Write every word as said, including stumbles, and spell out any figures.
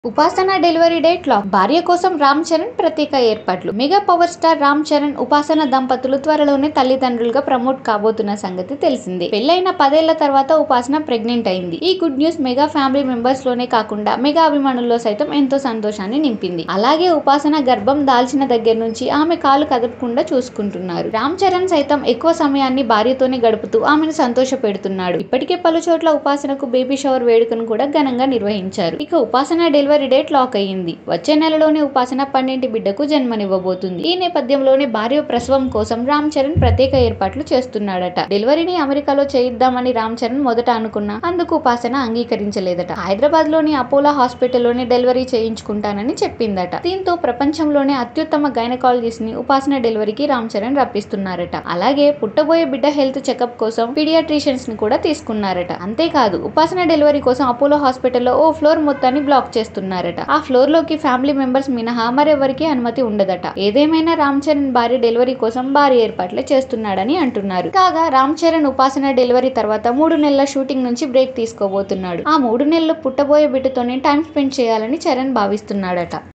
ఉపాసన delivery date lock. భార్య కోసం రామ్ చరణ్ ప్రత్యేక ఏర్పాట్లు. Mega power star Ram Charan, Upasana దంపతులు త్వరలోనే తల్లిదండ్రులుగా ప్రమోట్ కాబోతున్న సంగతి తెలిసిందే. పెళ్లైన పదేళ్ల తర్వాత ఉపాసన ప్రెగ్నెంట్ అయింది. ఈ good news mega family members లోనే కాకుండా మెగా అభిమానుల్లో సైతం ఎంతో సంతోషాన్ని నింపింది. అలాగే ఉపాసన గర్భం దాల్చిన దగ్గర నుంచి ఆమె కాలు కదపకుండా చూసుకుంటున్నారు. రామ్ చరణ్ సైతం ఎక్కువ సమయాన్ని భార్యతోనే గడుపుతూ ఆమెను సంతోష పెడుతున్నాడు. ఇప్పటికే పలు చోట్ల ఉపాసనకు బేబీ షవర్ వేడుకను కూడా ఘనంగా నిర్వహించారు. ఇక ఉపాసన డెలివరీ డేట్ లాక్ అయ్యింది. వచ్చే నెలలోనే ఉపాసన పన్నెంటి బిడ్డకు జన్మనివ్వబోతుంది. ఈ నేపథ్యంలోనే భార్య ప్రసవం కోసం రామ్ చరణ్ ప్రత్యేక ఏర్పాట్లు చేస్తున్నాడట. డెలివరీని అమెరికాలో చేయిద్దామని రామ్ చరణ్ మొదట అనుకున్నా అందుకు ఉపాసన అంగీకరించలేదట. హైదరాబాద్ లోని అపోలో హాస్పిటల్లోనే డెలివరీ చేయించుకుంటానని చెప్పిందట. దీంతో ప్రపంచంలోనే అత్యుత్తమ గైనకాలజిస్ట్ ని ఉపాసన డెలివరీకి రామ్ చరణ్ రప్పిస్తున్నారట. అలాగే పుట్టబోయే బిడ్డ హెల్త్ చెకప్ కోసం పీడియాట్రిషియన్స్ ని కూడా తీసుకున్నారట. అంతేకాదు ఉపాసన డెలివరీ కోసం అపోలో హాస్పిటల్లో ఓ ఫ్లోర్ మొత్తాన్ని బ్లాక్ చేస్తున్నారు. ఆ ఫ్లోర్ లోకి ఫ్యామిలీ మెంబర్స్ మినహా మరెవరికి అనుమతి ఉండదట. ఏదేమైనా రామ్ చరణ్ భార్య డెలివరీ కోసం భారీ ఏర్పాట్లే చేస్తున్నాడని అంటున్నారు. కాగా రామ్ చరణ్ ఉపాసన డెలివరీ తర్వాత మూడు నెలల షూటింగ్ నుంచి బ్రేక్ తీసుకోబోతున్నాడు. ఆ మూడు నెలలు పుట్టబోయే బిడ్డతోనే టైం స్పెండ్ చేయాలని చరణ్ భావిస్తున్నాడట.